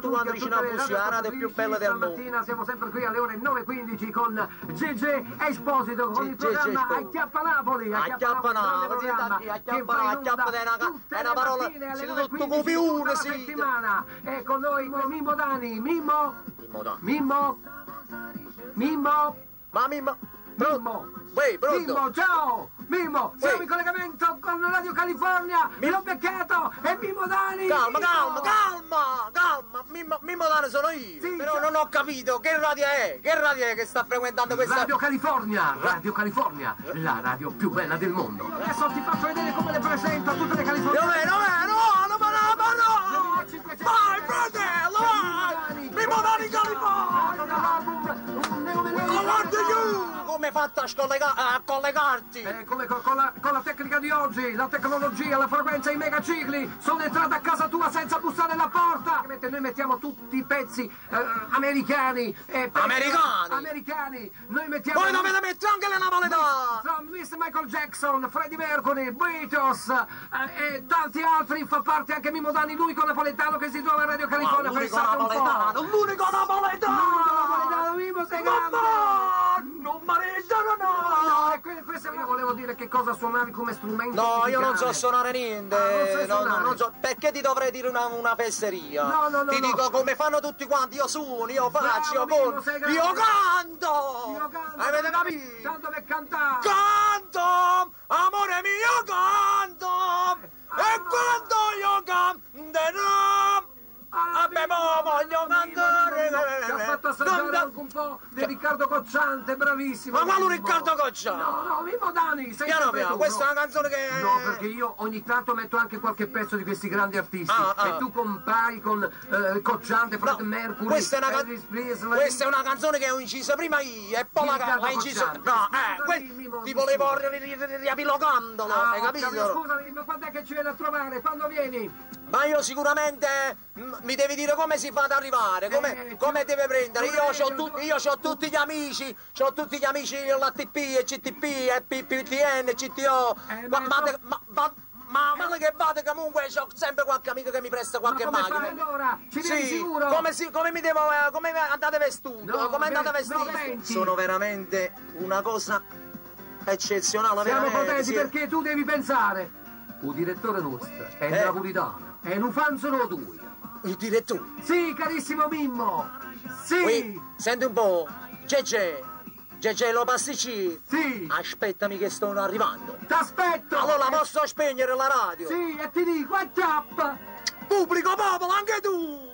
tutto quanto vicino a Bussi, la radio più bella del mondo. Stamattina siamo sempre qui alle ore 9:15 con Gigi Esposito, con il programma Acchiappa Napoli. Acchiappa Napoli, acchiappa è una parola, si tutto copione, sì. Settimana. E con noi Mimmo Dani, Mimmo. Ma Mimmo, Mimmo, ciao! Mimmo, siamo in collegamento con Radio California, l'ho beccato, e Mimmo Dani! Calma! Mimmo Dani sono io, sì, però non ho capito che radio è che sta frequentando questa... Radio California, la radio più bella del mondo. Adesso ti faccio vedere come le presento a tutte le californiane. No! Vai, fratello, vai! Mimmo Dani California! Come hai fatto a collegarti? Come con la tecnica di oggi, la tecnologia, la frequenza, i megacicli, sono entrato a casa tua senza bussare alla porta. Noi mettiamo tutti i pezzi americani. Americani. Noi mettiamo... Voi dovete mettere anche le napoletane. From Mr. Michael Jackson, Freddie Mercury, Beatles e tanti altri. Fa parte anche Mimmo Dani, l'unico napoletano che si trova a Radio California. L'unico napoletano. Mimmo, sei grande. Non mareggiano, no! Questo io volevo dire che cosa suonavi come strumento. No, musicale. io non so suonare niente. Non so. Perché ti dovrei dire una fesseria? No. Ti dico come fanno tutti quanti. Io suono, io faccio, io canto. Avete capito? Tanto per cantare. Canto! Amore mio, canto! E quando io canterò, voglio cantare. Ci ha fatto assaggiare anche un po' di Riccardo Cocciante, bravissimo. Ma quale Riccardo Cocciante? No, Mimmo Dani, sei piano, tu, questa è una canzone che... No, perché io ogni tanto metto anche qualche pezzo di questi grandi artisti. E tu compari con Cocciante, Freddie Mercury, questa è una canzone che ho inciso prima io e poi l'hai inciso... ti volevo riepilogandolo, hai capito? Scusami, ma quando è che ci vieni a trovare? Quando vieni? Ma io sicuramente mi devi dire come si fa ad arrivare, come deve prendere. Io ho tutti gli amici, l'ATP, e CTP, e PPTN, CTO. Ma male che vada, comunque c'ho sempre qualche amico che mi presta qualche macchina. Ma come fai allora? Ci vieni sicuro? Come andate vestito? No, come andate vestito? Sono veramente una cosa eccezionale. Siamo veramente, contenti perché tu devi pensare. Il direttore nostro è napolitano. E non fan solo due. Il direttore? Sì, carissimo Mimmo! Sì! Senti un po', Gege, lo pasticcino? Sì! Aspettami che sto arrivando. T'aspetto! Allora posso spegnere la radio? Sì, e ti dico, acchiappa! Pubblico popolo, anche tu!